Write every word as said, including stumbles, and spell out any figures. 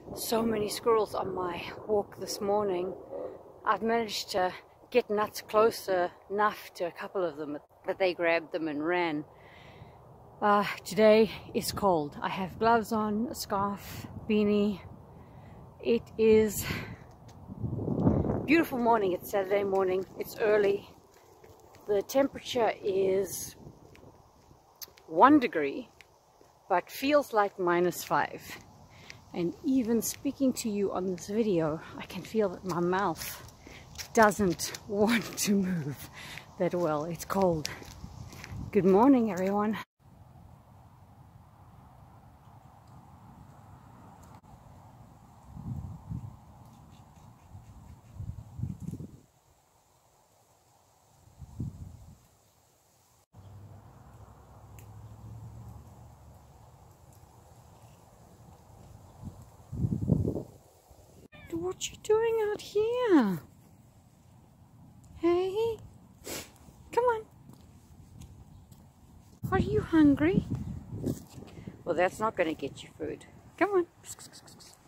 So many squirrels on my walk this morning. I've managed to get nuts closer enough to a couple of them that they grabbed them and ran. Uh, today is cold. I have gloves on, a scarf, beanie. It is a beautiful morning. It's Saturday morning. It's early. The temperature is one degree, but feels like minus five. And even speaking to you on this video, I can feel that my mouth doesn't want to move that well. It's cold. Good morning, everyone. What you doing out here? Hey, come on. Are you hungry? Well, that's not going to get you food. Come on.